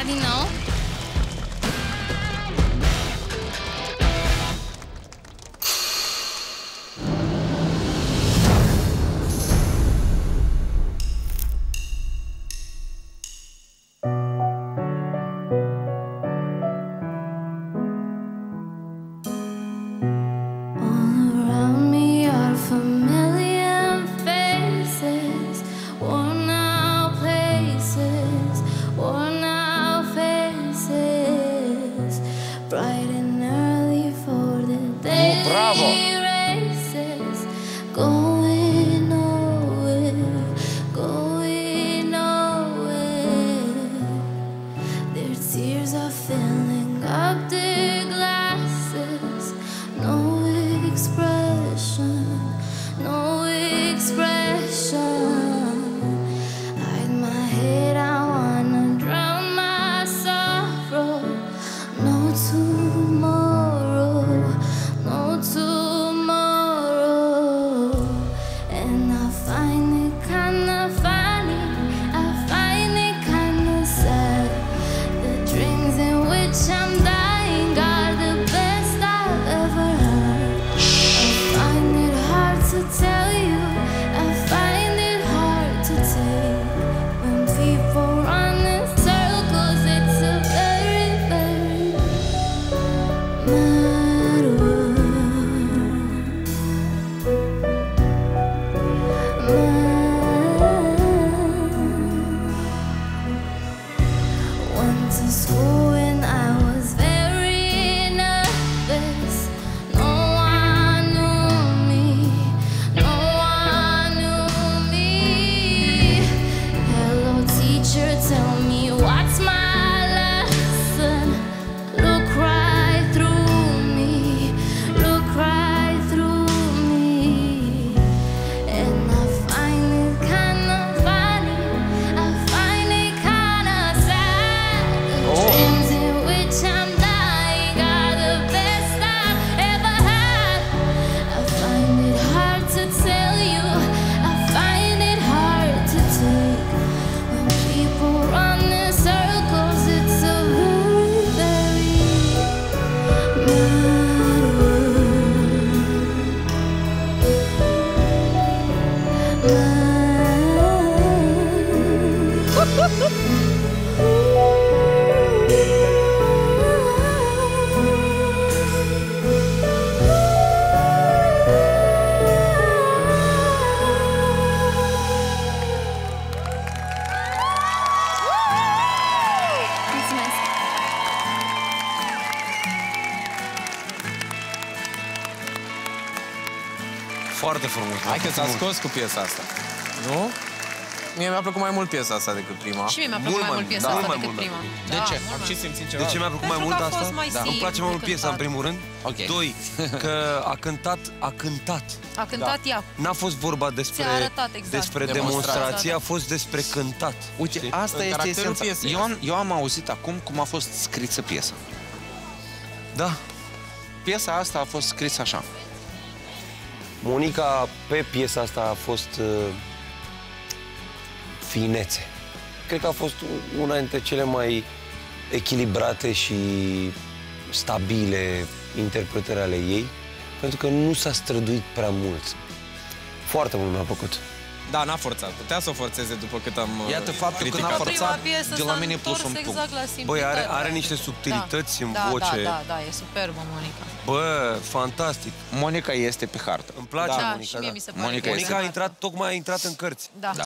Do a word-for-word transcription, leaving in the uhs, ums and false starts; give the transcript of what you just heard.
din nou. Foarte frumos. Hai că s-a scos cu piesa asta. Nu? Mie mi-a plăcut mai mult piesa asta decât prima. Și mie mi-a plăcut mai mult piesa asta decât prima. De ce? Am și simțit ceva. De ce mi-a plăcut mai mult asta? Îmi place mai mult piesa, în primul rând. Doi, că a cântat, a cântat. A cântat ea. N-a fost vorba despre despre demonstrație, a fost despre cântat. Uite, asta este esența. Eu am, eu am auzit acum cum a fost scrisă piesa. Da. Piesa asta a fost scrisă așa. Monica, pe piesa asta a fost uh, finețe. Cred că a fost una dintre cele mai echilibrate și stabile interpretări ale ei, pentru că nu s-a străduit prea mult. Foarte mult mi-a plăcut. Da, n-a forțat. Putea să o forțeze după cât am Iată faptul că n-a forțat, de la mine plus un punct. Exact. Băi, are, are niște subtilități da, în da, voce. Da, da, da, e superbă, Monica. Bă, fantastic. Monica este pe hartă. Îmi place da, Monica, și mie da. mi se pare Monica, Monica a intrat, tocmai a intrat în cărți. Da. Da.